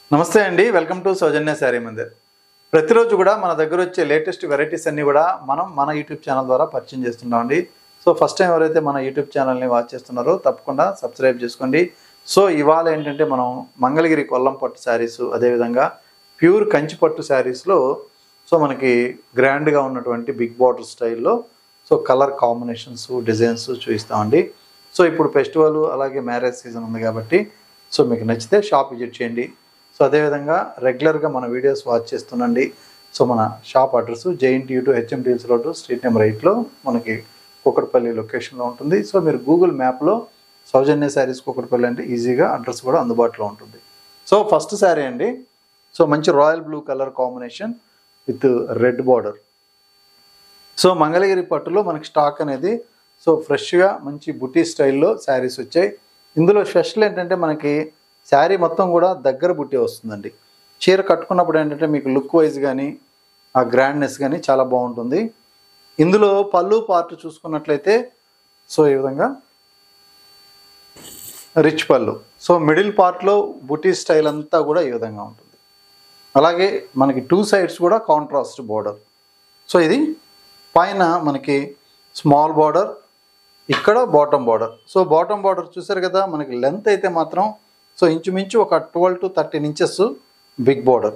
నమస్తే అండి, welcome to Saujanya sari Mandir. ప్రతిరోజు కూడా మన దగ్గర వచ్చే లేటెస్ట్ వెరైటీస్ అన్నీ కూడా మనం మన యూట్యూబ్ ఛానల్ ద్వారా పరిచయం చేస్తున్నామండి. సో ఫస్ట్ టైం ఎవరైతే మన యూట్యూబ్ ఛానల్ని వాచ్ చేస్తున్నారో తప్పకుండా సబ్స్క్రైబ్ చేసుకోండి. సో ఇవాళ ఏంటంటే మనం మంగళగిరి కొల్లం పట్టు శారీస్, అదేవిధంగా ప్యూర్ కంచి పట్టు శారీస్లో సో మనకి గ్రాండ్గా ఉన్నటువంటి బిగ్ బార్డర్ స్టైల్లో సో కలర్ కాంబినేషన్స్, డిజైన్స్ చూపిస్తామండి. సో ఇప్పుడు ఫెస్టివల్ అలాగే మ్యారేజ్ సీజన్ ఉంది కాబట్టి సో మీకు నచ్చితే షాప్ విజిట్ చేయండి. సో అదేవిధంగా రెగ్యులర్గా మన వీడియోస్ వాచ్ చేస్తుండండి. సో మన shop address JNTU to HMTS road, street number 8లో మనకి కూకట్పల్లి లొకేషన్లో ఉంటుంది. సో మీరు గూగుల్ మ్యాప్లో సౌజన్య శారీస్ కూకట్పల్లి అంటే ఈజీగా అడ్రస్ కూడా అందుబాటులో ఉంటుంది. సో ఫస్ట్ శారీ అండి, సో మంచి royal blue colour combination with red border. So Mangalagiri పట్టులో మనకి స్టాక్ అనేది సో ఫ్రెష్గా మంచి బుటీ స్టైల్లో శారీస్ వచ్చాయి. ఇందులో స్పెషల్ ఏంటంటే మనకి శారీ మొత్తం కూడా దగ్గర బుట్టి వస్తుందండి. చీర కట్టుకున్నప్పుడు ఏంటంటే మీకు లుక్ వైజ్ కానీ ఆ గ్రాండ్నెస్ కానీ చాలా బాగుంటుంది. ఇందులో పళ్ళు పార్ట్ చూసుకున్నట్లయితే సో ఈ విధంగా రిచ్ పళ్ళు, సో మిడిల్ పార్ట్లో బుటీ స్టైల్ అంతా కూడా ఈ విధంగా ఉంటుంది. అలాగే మనకి టూ సైడ్స్ కూడా కాంట్రాస్ట్ బార్డర్. సో ఇది పైన మనకి స్మాల్ బార్డర్, ఇక్కడ bottom border. So bottom border చూసారు కదా, మనకి లెంత్ అయితే మాత్రం సో ఇంచుమించు ఒక 12 to 13 inches big border.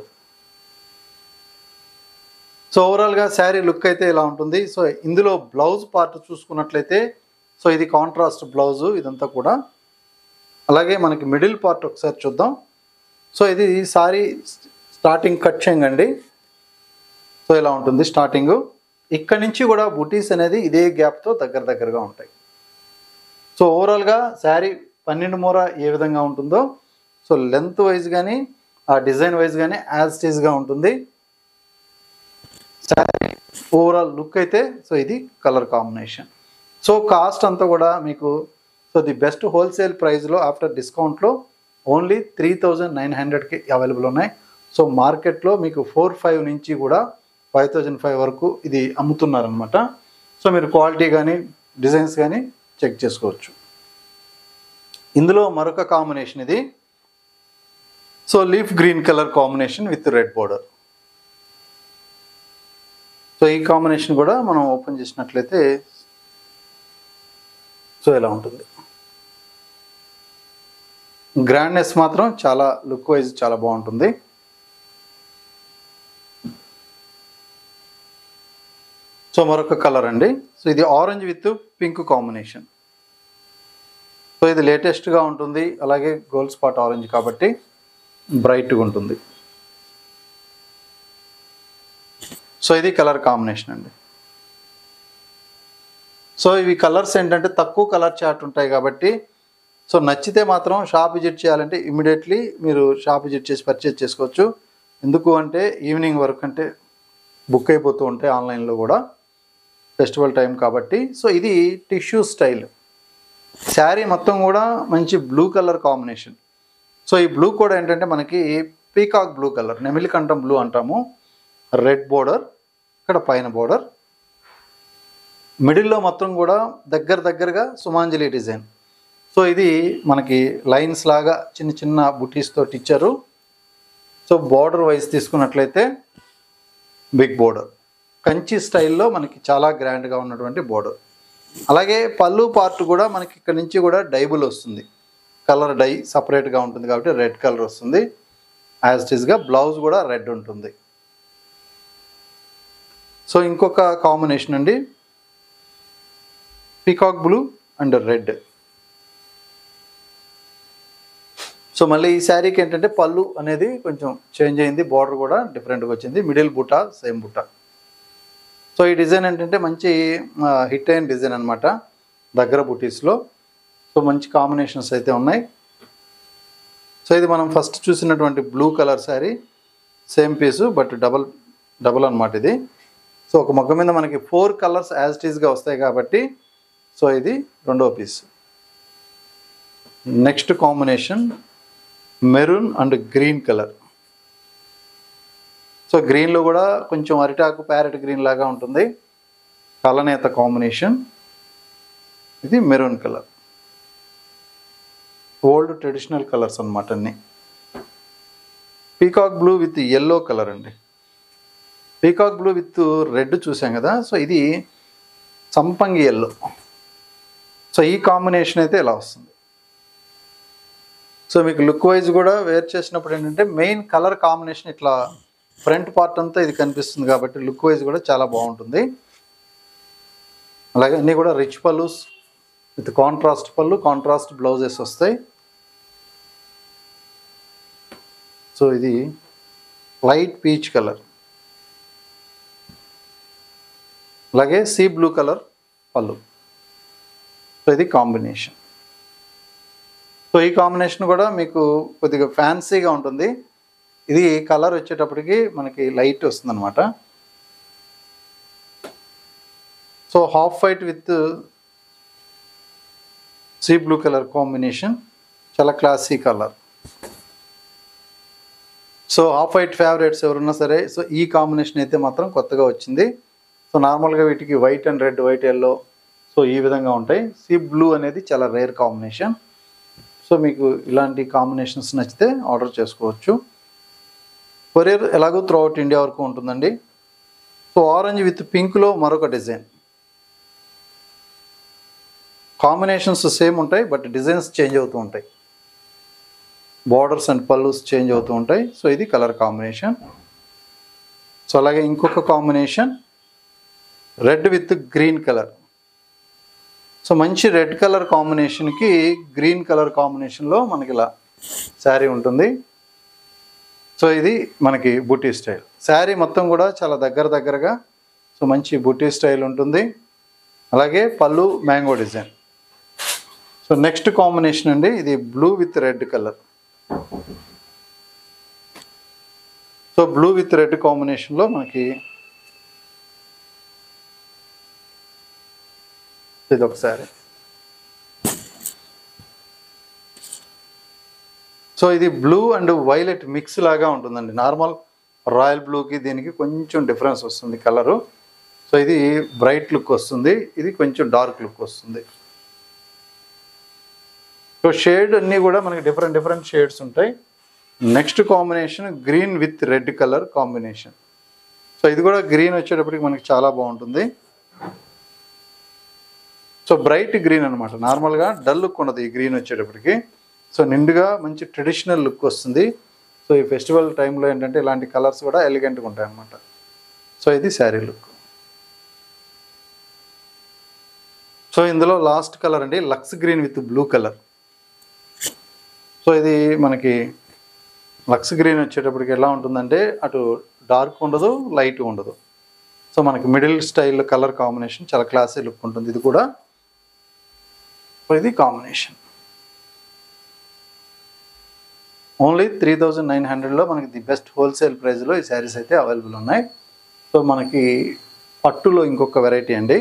So ఓవరాల్గా శారీ లుక్ అయితే ఇలా ఉంటుంది. సో ఇందులో బ్లౌజ్ పార్ట్ చూసుకున్నట్లయితే సో ఇది కాంట్రాస్ట్ బ్లౌజు ఇదంతా కూడా. అలాగే మనకి మిడిల్ పార్ట్ ఒకసారి చూద్దాం. సో ఇది శారీ స్టార్టింగ్ కట్ చేయండి. సో ఇలా ఉంటుంది స్టార్టింగు. ఇక్కడి నుంచి కూడా బుటీస్ అనేది ఇదే గ్యాప్తో దగ్గరగా ఉంటాయి. సో ఓవరాల్గా శారీ 12 మూర ఏ విధంగా ఉంటుందో సో లెంత్ వైజ్ కానీ ఆ డిజైన్ వైజ్ కానీ యాజ్ ఇట్ ఈజ్గా ఉంటుంది. శారీ ఓవరాల్ లుక్ అయితే సో ఇది కలర్ కాంబినేషన్. సో కాస్ట్ అంతా కూడా మీకు సో ది బెస్ట్ హోల్సేల్ ప్రైస్లో ఆఫ్టర్ డిస్కౌంట్లో ఓన్లీ 3900కి అవైలబుల్ ఉన్నాయి. సో మార్కెట్లో మీకు 4500 నుంచి కూడా 5005 వరకు ఇది అమ్ముతున్నారనమాట. సో మీరు క్వాలిటీ కానీ డిజైన్స్ కానీ చెక్ చేసుకోవచ్చు. ఇందులో మరొక కాంబినేషన్ ఇది so leaf green colour combination with red border. So ఈ కాంబినేషన్ కూడా మనం ఓపెన్ చేసినట్లయితే సో ఇలా ఉంటుంది. గ్రాండ్నెస్ మాత్రం చాలా లుక్ వైజ్ చాలా బాగుంటుంది. సో మరొక కలర్ అండి, సో ఇది orange with pink combination. So ఇది లేటెస్ట్గా ఉంటుంది. అలాగే గోల్డ్ స్పాట్ ఆరెంజ్ కాబట్టి బ్రైట్గా ఉంటుంది. సో ఇది కలర్ కాంబినేషన్ అండి. సో ఇవి కలర్స్ ఏంటంటే తక్కువ కలర్ చార్ట్ ఉంటాయి కాబట్టి సో నచ్చితే మాత్రం షాప్ విజిట్ చేయాలంటే ఇమీడియట్లీ మీరు షాప్ విజిట్ చేసి పర్చేజ్ చేసుకోవచ్చు. ఎందుకు అంటే ఈవినింగ్ వరకు అంటే బుక్ అయిపోతూ ఉంటాయి ఆన్లైన్లో కూడా, ఫెస్టివల్ టైం కాబట్టి. సో ఇది టిష్యూ స్టైల్ శారీ మొత్తం కూడా మంచి బ్లూ కలర్ కాంబినేషన్. సో ఈ బ్లూ కూడా ఏంటంటే మనకి పీకాక్ బ్లూ కలర్, నెమిలికంఠం బ్లూ అంటాము. రెడ్ బోర్డర్, ఇక్కడ పైన బోర్డర్, మిడిల్లో మొత్తం కూడా దగ్గరగా సుమాంజలి డిజైన్. సో ఇది మనకి లైన్స్ లాగా చిన్న చిన్న బుటీస్ తోటి ఇచ్చారు. సో బార్డర్ వైజ్ తీసుకున్నట్లయితే బిగ్ బోర్డర్, కంచి స్టైల్లో మనకి చాలా గ్రాండ్గా ఉన్నటువంటి బోర్డర్. అలాగే పళ్ళు పార్ట్ కూడా మనకి ఇక్కడ నుంచి కూడా డైబుల్ వస్తుంది, కలర్ డై సపరేట్గా ఉంటుంది కాబట్టి రెడ్ కలర్ వస్తుంది. యాజ్ ఇట్ ఈస్గా బ్లౌజ్ కూడా రెడ్ ఉంటుంది. సో ఇంకొక కాంబినేషన్ అండి, peacock blue and red. So మళ్ళీ ఈ శారీకి ఏంటంటే పళ్ళు అనేది కొంచెం చేంజ్ అయింది, బార్డర్ కూడా డిఫరెంట్గా వచ్చింది, మిడిల్ బుట్ట సేమ్ బుట్ట. సో ఈ డిజైన్ ఏంటంటే మంచి హిట్ అయిన డిజైన్ అనమాట దగ్గర బుటీస్లో. సో మంచి కాంబినేషన్స్ అయితే ఉన్నాయి. సో ఇది మనం ఫస్ట్ చూసినటువంటి blue colour sari same piece but double అనమాట ఇది. సో ఒక మొగ్గ మీద మనకి 4 కలర్స్ యాజ్ ఇట్ ఈస్గా వస్తాయి కాబట్టి సో ఇది రెండో piece. Next combination maroon and green colour. So గ్రీన్లో కూడా కొంచెం అరిటాకు ప్యారెట్ గ్రీన్ లాగా ఉంటుంది, కలనేత కాంబినేషన్. ఇది maroon colour, old traditional colours అన్నమాట అన్నీ. Peacock blue with yellow colour అండి. పీకాక్ బ్లూ విత్ రెడ్ చూసాం కదా, సో ఇది సంపంగి ఎల్లో. సో ఈ కాంబినేషన్ అయితే ఇలా వస్తుంది. సో మీకు లుక్ వైజ్ కూడా వేర్ చేసినప్పుడు ఏంటంటే మెయిన్ కలర్ కాంబినేషన్ ఇట్లా ఫ్రంట్ పార్ట్ అంతా ఇది కనిపిస్తుంది కాబట్టి లుక్ వైజ్ కూడా చాలా బాగుంటుంది. అలాగే అన్నీ కూడా rich pallus with contrast pallu, contrast blouses వస్తాయి. సో ఇది లైట్ పీచ్ కలర్, అలాగే sea blue colour pallu. So ఇది కాంబినేషన్. సో ఈ కాంబినేషన్ కూడా మీకు కొద్దిగా ఫ్యాన్సీగా ఉంటుంది. ఇది కలర్ వచ్చేటప్పటికి మనకి లైట్ వస్తుంది అనమాట. So half white with sea blue colour combination, చాలా classy colour. So half white favourites ఎవరున్నా సరే, సో ఈ కాంబినేషన్ అయితే మాత్రం కొత్తగా వచ్చింది. సో నార్మల్గా వీటికి white and red, white yellow, so ఈ విధంగా ఉంటాయి. సీ బ్లూ అనేది చాలా రేర్ కాంబినేషన్. సో మీకు ఇలాంటి కాంబినేషన్స్ నచ్చితే ఆర్డర్ చేసుకోవచ్చు. కొరియర్ ఎలాగో త్రూ అవుట్ ఇండియా వరకు ఉంటుందండి. సో ఆరెంజ్ విత్ పింక్లో మరొక డిజైన్. కాంబినేషన్స్ సేమ్ ఉంటాయి బట్ డిజైన్స్ చేంజ్ అవుతూ ఉంటాయి. బార్డర్స్ అండ్ పల్లూస్ చేంజ్ అవుతూ ఉంటాయి. సో ఇది కలర్ కాంబినేషన్. సో అలాగే ఇంకొక combination red with green colour. So మంచి రెడ్ కలర్ కాంబినేషన్కి గ్రీన్ కలర్ కాంబినేషన్లో మనకి ఇలా శారీ ఉంటుంది. సో ఇది మనకి బుటీ స్టైల్ శారీ మొత్తం కూడా చాలా దగ్గరగా సో మంచి బుటీ స్టైల్ ఉంటుంది. అలాగే pallu mango design. So next combination అండి, ఇది blue with red colour. So blue with red కాంబినేషన్లో మనకి ఇది ఒకసారి. సో ఇది బ్లూ అండ్ వైలెట్ మిక్స్ లాగా ఉంటుందండి. నార్మల్ రాయల్ బ్లూకి దీనికి కొంచెం డిఫరెన్స్ వస్తుంది కలరు. సో ఇది బ్రైట్ లుక్ వస్తుంది, ఇది కొంచెం డార్క్ లుక్ వస్తుంది. సో షేడ్ అన్నీ కూడా మనకి డిఫరెంట్ షేడ్స్ ఉంటాయి. Next combination green with red colour combination. So ఇది కూడా గ్రీన్ వచ్చేటప్పటికి మనకి చాలా బాగుంటుంది. సో బ్రైట్ గ్రీన్ అనమాట, నార్మల్గా డల్ లుక్ ఉండదు ఈ గ్రీన్ వచ్చేటప్పటికి. సో నిండుగా మంచి ట్రెడిషనల్ లుక్ వస్తుంది. సో ఈ ఫెస్టివల్ టైంలో ఏంటంటే ఇలాంటి కలర్స్ కూడా ఎలిగెంట్గా ఉంటాయి అన్నమాట. సో ఇది శారీ లుక్. సో ఇందులో లాస్ట్ కలర్ అండి lux green with blue colour. So ఇది మనకి లక్స్ గ్రీన్ వచ్చేటప్పటికి ఎలా ఉంటుందంటే అటు డార్క్ ఉండదు, లైట్ ఉండదు. సో మనకి మిడిల్ స్టైల్ కలర్ కాంబినేషన్ చాలా క్లాసీ లుక్ ఉంటుంది ఇది కూడా. సో ఇది కాంబినేషన్. ఓన్లీ 3900లో మనకి ది బెస్ట్ హోల్సేల్ ప్రైస్లో ఈ శారీస్ అయితే అవైలబుల్ ఉన్నాయి. సో మనకి పట్టులో ఇంకొక వెరైటీ అండి.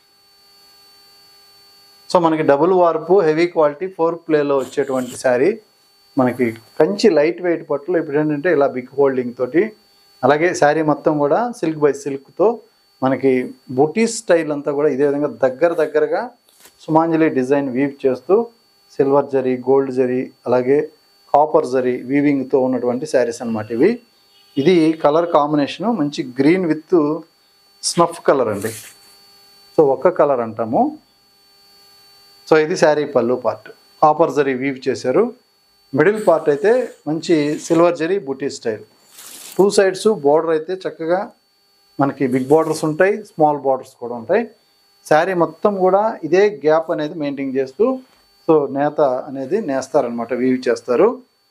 సో మనకి డబుల్ వార్పు హెవీ క్వాలిటీ 4 ప్లేలో వచ్చేటువంటి శారీ. మనకి కంచి లైట్ వెయిట్ పట్టులో ఇప్పుడు ఏంటంటే ఇలా బిగ్ హోల్డింగ్ తోటి, అలాగే శారీ మొత్తం కూడా సిల్క్ బై సిల్క్తో మనకి బుటీస్ స్టైల్ అంతా కూడా ఇదే విధంగా దగ్గరగా సుమాంజలి డిజైన్ వీవ్ చేస్తూ సిల్వర్ జరీ, గోల్డ్ జరీ, అలాగే కాపర్ జరీ వీవింగ్తో ఉన్నటువంటి శారీస్ అన్నమాట ఇవి. ఇది కలర్ కాంబినేషను మంచి గ్రీన్ విత్ స్నఫ్ కలర్ అండి. సో ఒక్క కలర్ అంటాము. సో ఇది శారీ పళ్ళు పార్ట్, కాపర్ జరీ వీవ్ చేశారు. మిడిల్ పార్ట్ అయితే మంచి సిల్వర్ జరీ బుటీ స్టైల్. 2 సైడ్స్ బార్డర్ అయితే చక్కగా మనకి బిగ్ బార్డర్స్ ఉంటాయి, స్మాల్ బార్డర్స్ కూడా ఉంటాయి. శారీ మొత్తం కూడా ఇదే గ్యాప్ అనేది మెయింటైన్ చేస్తూ సో నేత అనేది నేస్తారనమాట, వీవ్ చేస్తారు.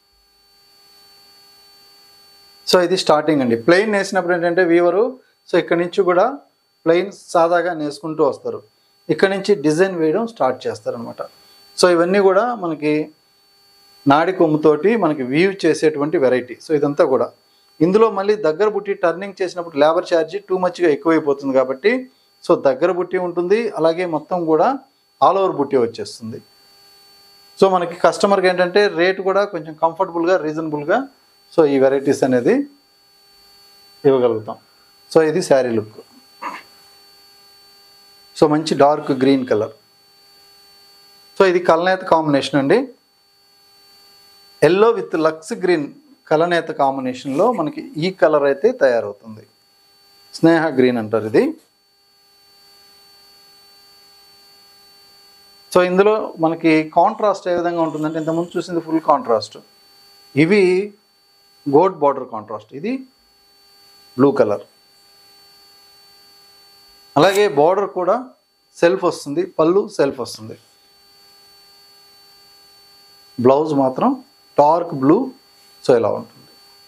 సో ఇది స్టార్టింగ్ అండి. ప్లెయిన్ నేసినప్పుడు ఏంటంటే వీవరు సో ఇక్కడ నుంచి కూడా ప్లెయిన్ సాదాగా నేసుకుంటూ వస్తారు, ఇక్కడ నుంచి డిజైన్ వేయడం స్టార్ట్ చేస్తారనమాట. సో ఇవన్నీ కూడా మనకి నాడి కొమ్ముతోటి మనకి వీవ్ చేసేటువంటి వెరైటీ. సో ఇదంతా కూడా ఇందులో మళ్ళీ దగ్గర బుట్టి టర్నింగ్ చేసినప్పుడు లేబర్ ఛార్జీ టూ మచ్గా ఎక్కువైపోతుంది కాబట్టి సో దగ్గర బుట్టి ఉంటుంది, అలాగే మొత్తం కూడా ఆల్ ఓవర్ బుట్టి వచ్చేస్తుంది. సో మనకి కస్టమర్కి ఏంటంటే రేట్ కూడా కొంచెం కంఫర్టబుల్గా, రీజనబుల్గా సో ఈ వెరైటీస్ అనేది ఇవ్వగలుగుతాం. సో ఇది శారీ లుక్. సో మంచి డార్క్ గ్రీన్ కలర్. సో ఇది కల్నేత కాంబినేషన్ అండి. ఎల్లో విత్ లక్స్ గ్రీన్ కలనేత కాంబినేషన్లో మనకి ఈ కలర్ అయితే తయారవుతుంది. స్నేహ గ్రీన్ అంటారు ఇది. సో ఇందులో మనకి కాంట్రాస్ట్ ఏ విధంగా ఉంటుందంటే ఇంతకుముందు చూసింది ఫుల్ కాంట్రాస్ట్, ఇవి గోల్డ్ బార్డర్ కాంట్రాస్ట్, ఇది బ్లూ కలర్. అలాగే బార్డర్ కూడా సెల్ఫ్ వస్తుంది, పళ్ళు సెల్ఫ్ వస్తుంది. బ్లౌజ్ మాత్రం డార్క్ బ్లూ. సో ఇలా ఉంటుంది.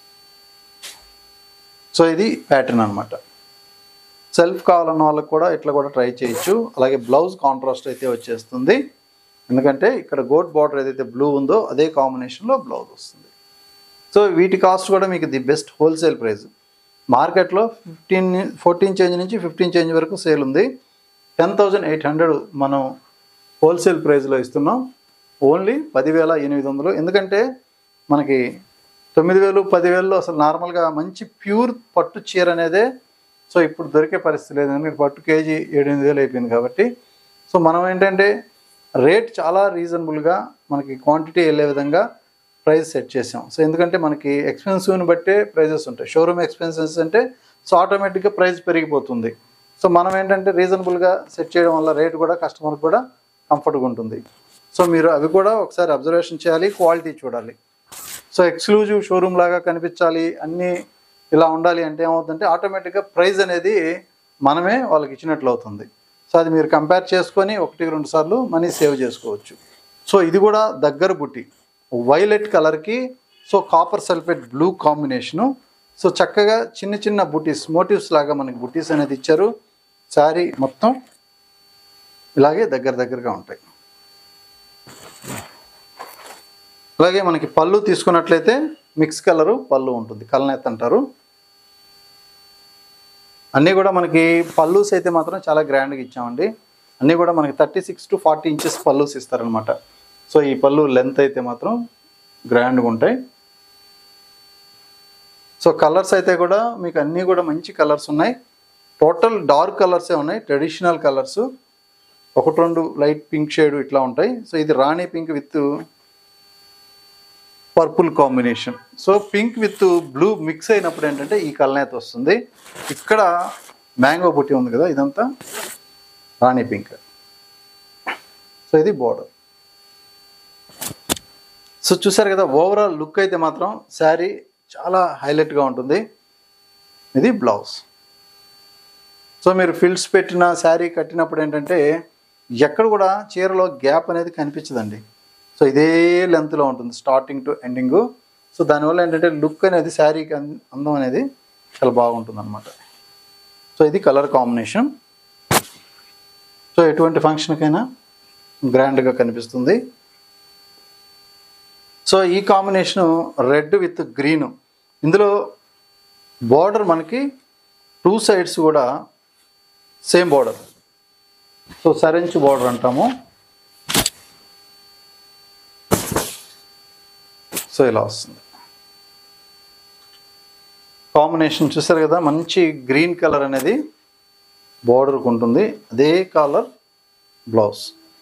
సో ఇది ప్యాటర్న్ అనమాట. సెల్ఫ్ కావాలన్న వాళ్ళకి కూడా ఇట్లా కూడా ట్రై చేయొచ్చు. అలాగే బ్లౌజ్ కాంట్రాస్ట్ అయితే వచ్చేస్తుంది, ఎందుకంటే ఇక్కడ గోల్డ్ బార్డర్ ఏదైతే బ్లూ ఉందో అదే కాంబినేషన్లో బ్లౌజ్ వస్తుంది. సో వీటి కాస్ట్ కూడా మీకు ది బెస్ట్ హోల్సేల్ ప్రైస్. మార్కెట్లో 14 చేంజ్ నుంచి 15 చేంజ్ వరకు సేల్ ఉంది. 10,800 మనం హోల్సేల్ ప్రైస్లో ఇస్తున్నాం. ఓన్లీ 10,800. ఎందుకంటే మనకి 9,000 10,000లో అసలు నార్మల్గా మంచి ప్యూర్ పట్టు చీర అనేదే సో ఇప్పుడు దొరికే పరిస్థితి లేదు. ఎందుకంటే పట్టు కేజీ 7,000-8,000 అయిపోయింది కాబట్టి. సో మనం ఏంటంటే రేట్ చాలా రీజనబుల్గా మనకి క్వాంటిటీ వెళ్ళే విధంగా ప్రైస్ సెట్ చేసాం. సో ఎందుకంటే మనకి ఎక్స్పెన్సివ్ని బట్టే ప్రైజెస్ ఉంటాయి. షోరూమ్ ఎక్స్పెన్సెస్ అంటే సో ఆటోమేటిక్గా ప్రైస్ పెరిగిపోతుంది. సో మనం ఏంటంటే రీజనబుల్గా సెట్ చేయడం వల్ల రేట్ కూడా కస్టమర్కి కూడా కంఫర్ట్గా ఉంటుంది. సో మీరు అవి కూడా ఒకసారి అబ్జర్వేషన్ చేయాలి, క్వాలిటీ చూడాలి. సో ఎక్స్క్లూజివ్ షోరూమ్ లాగా కనిపించాలి, అన్నీ ఇలా ఉండాలి అంటే ఏమవుతుందంటే ఆటోమేటిక్గా ప్రైస్ అనేది మనమే వాళ్ళకి ఇచ్చినట్లు అవుతుంది. సో అది మీరు కంపేర్ చేసుకొని 1-2 సార్లు మనీ సేవ్ చేసుకోవచ్చు. సో ఇది కూడా దగ్గర బుట్టి వైలెట్ కలర్కి so copper sulphate blue combination. So చక్కగా చిన్న చిన్న బుటీస్ మోటివ్స్ లాగా మనకి బుటీస్ అనేది ఇచ్చారు. శారీ మొత్తం ఇలాగే దగ్గరగా ఉంటాయి. అలాగే మనకి పళ్ళు తీసుకున్నట్లయితే మిక్స్ కలరు పళ్ళు ఉంటుంది, కలనేత అంటారు. అన్నీ కూడా మనకి పళ్ళుస్ అయితే మాత్రం చాలా గ్రాండ్గా ఇచ్చామండి. అన్నీ కూడా మనకి 36 to 40 ఇంచెస్ పళ్ళుస్ ఇస్తారనమాట. సో ఈ పళ్ళు లెంత్ అయితే మాత్రం గ్రాండ్గా ఉంటాయి. సో కలర్స్ అయితే కూడా మీకు అన్నీ కూడా మంచి కలర్స్ ఉన్నాయి. టోటల్ డార్క్ కలర్సే ఉన్నాయి, traditional colours. 1-2 light pink shade ఇట్లా ఉంటాయి. సో ఇది rani pink with purple combination. So pink with blue mix అయినప్పుడు ఏంటంటే ఈ కలనేత వస్తుంది. ఇక్కడ మ్యాంగో బుట్టి ఉంది కదా, ఇదంతా రాణి పింక్. సో ఇది బోర్డర్. సో చూసారు కదా, ఓవరాల్ లుక్ అయితే మాత్రం శారీ చాలా హైలైట్గా ఉంటుంది. ఇది బ్లౌజ్. సో మీరు ఫిల్స్ పెట్టిన శారీ కట్టినప్పుడు ఏంటంటే ఎక్కడ కూడా చీరలో గ్యాప్ అనేది కనిపించదండి. సో ఇదే లెంత్లో ఉంటుంది స్టార్టింగ్ టు ఎండింగు. సో దానివల్ల ఏంటంటే లుక్ అనేది శారీకి అందం అనేది చాలా బాగుంటుంది అనమాట. సో ఇది కలర్ కాంబినేషన్. సో ఎటువంటి ఫంక్షన్కైనా గ్రాండ్గా కనిపిస్తుంది. సో ఈ కాంబినేషను రెడ్ విత్ గ్రీను. ఇందులో బార్డర్ మనకి 2 సైడ్స్ కూడా సేమ్ బార్డర్. సో సరెంచ్ బార్డర్ అంటాము. సో ఇలా వస్తుంది కాంబినేషన్. చూసారు కదా, మంచి గ్రీన్ కలర్ అనేది బార్డర్కి ఉంటుంది, అదే కలర్ బ్లౌజ్.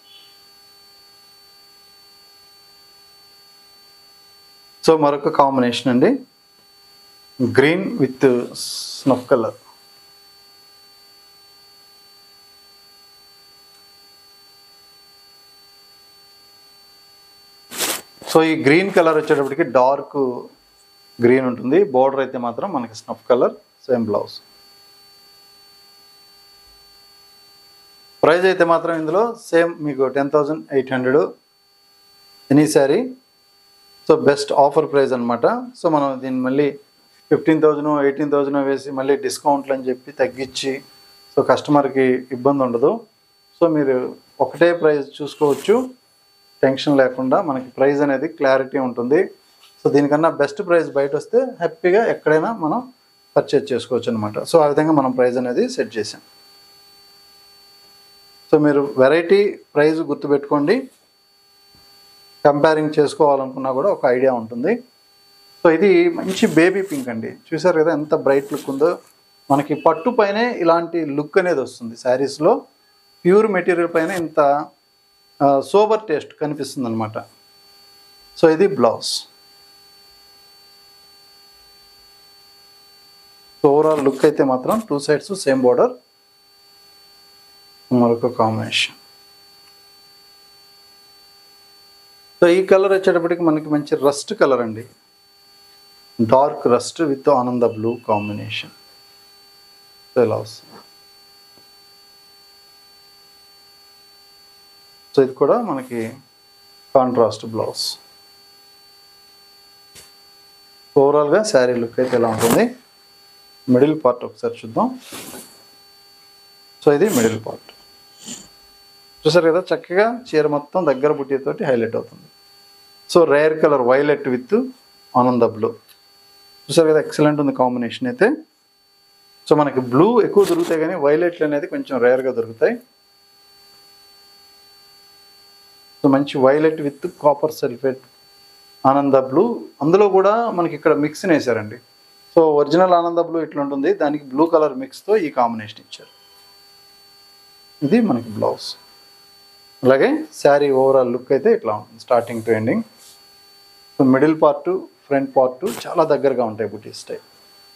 సో మరొక కాంబినేషన్ అండి, green with snuff colour. So ఈ గ్రీన్ కలర్ వచ్చేటప్పటికి డార్క్ గ్రీన్ ఉంటుంది, బార్డర్ అయితే మాత్రం మనకి snuff colour, same blouse. Price అయితే మాత్రం ఇందులో సేమ్ మీకు 10,800 any saree. So best offer price అనమాట. సో మనం దీన్ని మళ్ళీ 15,000 18,000 వేసి మళ్ళీ డిస్కౌంట్లు అని చెప్పి తగ్గించి సో కస్టమర్కి ఇబ్బంది ఉండదు. సో మీరు ఒకటే ప్రైస్ చూసుకోవచ్చు, టెన్షన్ లేకుండా మనకి ప్రైస్ అనేది క్లారిటీ ఉంటుంది. సో దీనికన్నా బెస్ట్ ప్రైస్ బయట వస్తే హ్యాపీగా ఎక్కడైనా మనం పర్చేజ్ చేసుకోవచ్చు అనమాట. సో ఆ విధంగా మనం ప్రైస్ అనేది సెట్ చేసాం. సో మీరు వెరైటీ ప్రైస్ గుర్తుపెట్టుకోండి, కంపేరింగ్ చేసుకోవాలనుకున్నా కూడా ఒక ఐడియా ఉంటుంది. సో ఇది మంచి బేబీ పింక్ అండి, చూసారు కదా ఎంత బ్రైట్ లుక్ ఉందో. మనకి పట్టు పైనే ఇలాంటి లుక్ అనేది వస్తుంది శారీస్లో, ప్యూర్ మెటీరియల్ పైన ఇంత సోబర్ టేస్ట్ కనిపిస్తుంది అనమాట. సో ఇది బ్లౌజ్. ఓవరాల్ లుక్ అయితే మాత్రం 2 సైడ్స్ సేమ్ బోర్డర్. మరొక కాంబినేషన్. సో ఈ కలర్ వచ్చేటప్పటికి మనకి మంచి రస్ట్ కలర్ అండి, dark rust with Ananda blue combination. So ఇలా వస్తుంది. సో ఇది కూడా మనకి కాంట్రాస్ట్ బ్లౌజ్. ఓవరాల్గా శారీ లుక్ అయితే ఎలా ఉంటుంది. మిడిల్ పార్ట్ ఒకసారి చూద్దాం. సో ఇది మిడిల్ పార్ట్. చూసారు కదా, చక్కగా చీర మొత్తం దగ్గర బుట్టితోటి హైలైట్ అవుతుంది. So rare colour violet with Ananda blue. చూసారు కదా, ఎక్సలెంట్ ఉంది కాంబినేషన్ అయితే. సో మనకి బ్లూ ఎక్కువ దొరుకుతాయి కానీ వైలెట్లు అనేది కొంచెం రేర్గా దొరుకుతాయి. సో మంచి violet with copper sulphate Ananda blue. అందులో కూడా మనకి ఇక్కడ మిక్స్ వేసారండి. సో ఒరిజినల్ ఆనంద బ్లూ ఇట్లా ఉంటుంది, దానికి బ్లూ కలర్ మిక్స్తో ఈ కాంబినేషన్ ఇచ్చారు. ఇది మనకి బ్లౌజ్. అలాగే శారీ ఓవరాల్ లుక్ అయితే ఇట్లా ఉంటుంది starting to ending. So middle part front part చాలా దగ్గరగా ఉంటాయి బుటీస్ టైప్.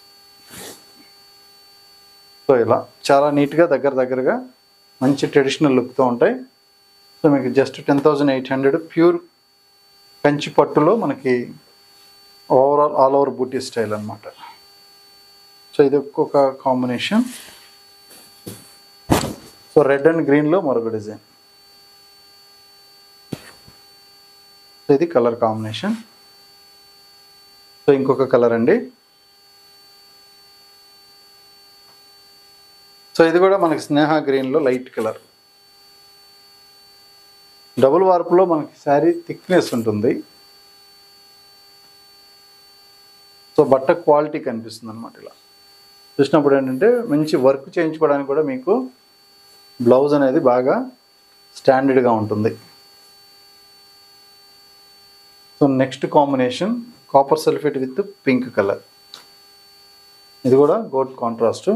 సో ఇలా చాలా నీట్గా దగ్గరగా మంచి ట్రెడిషనల్ లుక్తో ఉంటాయి. సో మీకు జస్ట్ 10,800 ప్యూర్ కంచి పట్టులో మనకి ఓవరాల్ ఆల్ ఓవర్ బూటీ స్టైల్ అనమాట. సో ఇది ఒక్కొక్క కాంబినేషన్. సో రెడ్ అండ్ గ్రీన్లో మరొక డిజైన్. సో ఇది కలర్ కాంబినేషన్. సో ఇంకొక కలర్ అండి. సో ఇది కూడా మనకి స్నేహ గ్రీన్లో లైట్ కలర్. డబుల్ వార్పులో మనకి శారీ థిక్నెస్ ఉంటుంది. సో బట్ట క్వాలిటీ కనిపిస్తుంది అనమాట. ఇలా చూసినప్పుడు ఏంటంటే మంచి వర్క్ చేయించుకోవడానికి కూడా మీకు బ్లౌజ్ అనేది బాగా స్టాండర్డ్గా ఉంటుంది. So next combination copper sulphate with pink colour. ఇది కూడా గోల్డ్ కాంట్రాస్ట్.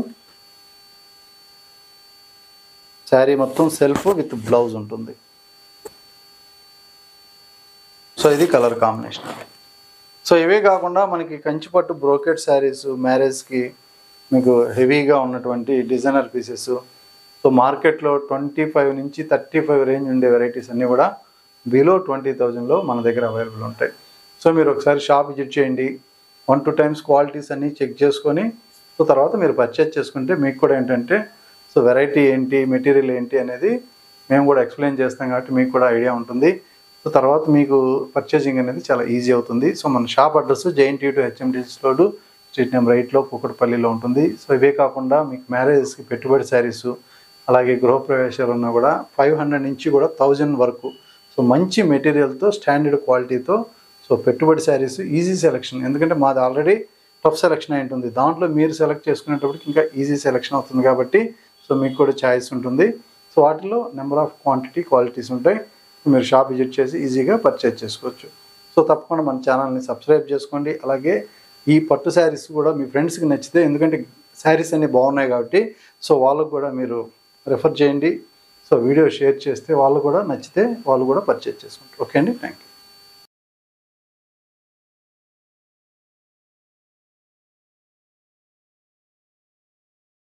శారీ మొత్తం సెల్ఫ్ విత్ బ్లౌజ్ ఉంటుంది. సో ఇది కలర్ కాంబినేషన్. సో ఇవే కాకుండా మనకి కంచిపట్టు బ్రోకెట్ శారీస్ మ్యారేజ్కి మీకు హెవీగా ఉన్నటువంటి డిజైనర్ పీసెస్. సో మార్కెట్లో 25 నుంచి 35 రేంజ్ ఉండే వెరైటీస్ అన్నీ కూడా బిలో 20,000లో మన దగ్గర అవైలబుల్ ఉంటాయి. సో మీరు ఒకసారి షాప్ విజిట్ చేయండి, 1-2 టైమ్స్ క్వాలిటీస్ అన్నీ చెక్ చేసుకొని సో తర్వాత మీరు పర్చేజ్ చేసుకుంటే మీకు కూడా ఏంటంటే సో వెరైటీ ఏంటి మెటీరియల్ ఏంటి అనేది మేము కూడా ఎక్స్ప్లెయిన్ చేస్తాం కాబట్టి మీకు కూడా ఐడియా ఉంటుంది. సో తర్వాత మీకు పర్చేజింగ్ అనేది చాలా ఈజీ అవుతుంది. సో మన shop address JNT to HMDS road street number 8లో కూకట్పల్లిలో ఉంటుంది. సో ఇవే కాకుండా మీకు మ్యారేజెస్కి పెట్టుబడి శారీస్ అలాగే గృహప్రవేశాలు ఉన్నా కూడా 500 నుంచి కూడా 1000 వరకు సో మంచి మెటీరియల్తో స్టాండర్డ్ క్వాలిటీతో సో పెట్టుబడి శారీస్ ఈజీ సెలెక్షన్. ఎందుకంటే మాది ఆల్రెడీ టఫ్ సెలెక్షన్ అయి ఉంటుంది, దాంట్లో మీరు సెలెక్ట్ చేసుకునేటప్పటికి ఇంకా ఈజీ సెలెక్షన్ అవుతుంది కాబట్టి సో మీకు కూడా ఛాయిస్ ఉంటుంది. సో వాటిలో నెంబర్ ఆఫ్ క్వాలిటీస్ ఉంటాయి. మీరు షాప్ విజిట్ చేసి ఈజీగా పర్చేజ్ చేసుకోవచ్చు. సో తప్పకుండా మన ఛానల్ని సబ్స్క్రైబ్ చేసుకోండి. అలాగే ఈ పట్టు శారీస్ కూడా మీ ఫ్రెండ్స్కి నచ్చితే, ఎందుకంటే శారీస్ అన్నీ బాగున్నాయి కాబట్టి సో వాళ్ళకు కూడా మీరు రెఫర్ చేయండి. సో వీడియో షేర్ చేస్తే వాళ్ళు కూడా నచ్చితే వాళ్ళు కూడా పర్చేజ్ చేసుకుంటారు. ఓకే అండి, థ్యాంక్ యూ.